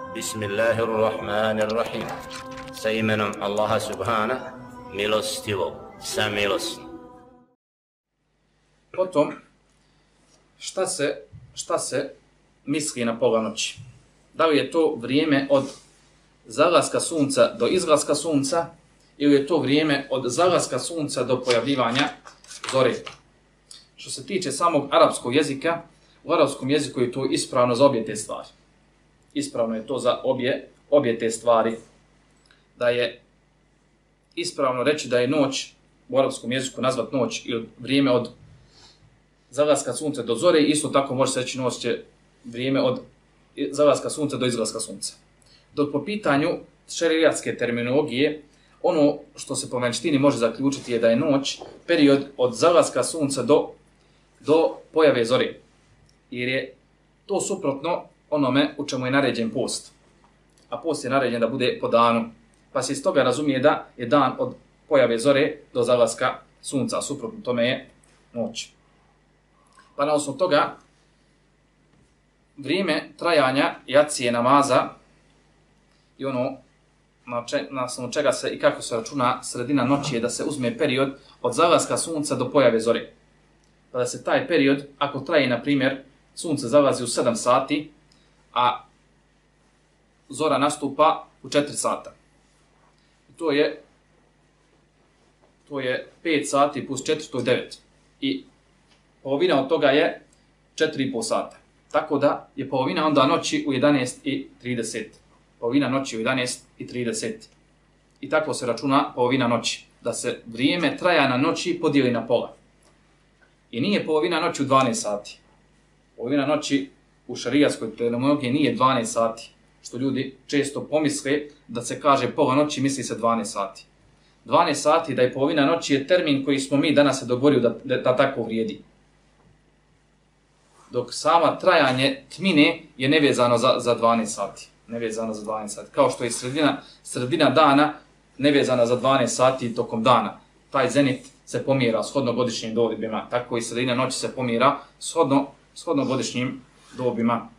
Bismillahirrahmanirrahim. Sa imenom Allaha subhana, milostivog, samilosnog. Potom, šta se misli na pola noći? Da li je to vrijeme od zalaska sunca do izlaska sunca ili je to vrijeme od zalaska sunca do pojavljivanja zore? Što se tiče samog arapskog jezika, u arapskom jeziku je to ispravno za obje te stvari. Ispravno je to za obje te stvari. Da je ispravno reći da je noć u arapskom jeziku nazvat noć ili vrijeme od zalaska sunca do zore, isto tako može se reći noć je vrijeme od zalaska sunca do izlaska sunca. Dok po pitanju šerijatske terminologije, ono što se po vanjštini može zaključiti je da je noć period od zalaska sunca do pojave zore. Jer je to suprotno onome u čemu je naređen post. A post je naređen da bude po danu. Pa se iz toga razumije da je dan od pojave zore do zalaska sunca, a suprotno tome je noć. Pa na osnovu toga, vrijeme trajanja jacije namaza i ono na osnovu čega se i kako se računa sredina noći je da se uzme period od zalaska sunca do pojave zore. Pa da se taj period, ako traje, na primjer, sunce zalazi u 7 sati, a zora nastupa u 4 sata. To je 5 sati plus 4, to je 9. I polovina od toga je 4,5 sata. Tako da je polovina onda noći u 11:30. Polovina noći u 11:30. I tako se računa polovina noći. Da se vrijeme trajanja noći podijeli na pola. I nije polovina noći u 12 sati. Polovina noći u šarijatskoj terminologiji nije 12 sati. Što ljudi često pomisle da se kaže pola noći, misli se 12 sati. 12 sati da je polovina noći je termin koji smo mi danas se dogovorili da tako vrijedi. Dok sama trajanje tmine je nevezano za 12 sati. Nevezano za 12 sati. Kao što je sredina dana nevezana za 12 sati tokom dana. Taj zenit se pomjera shodno godišnjim dobima. Tako i sredina noći se pomjera shodno godišnjim dobima.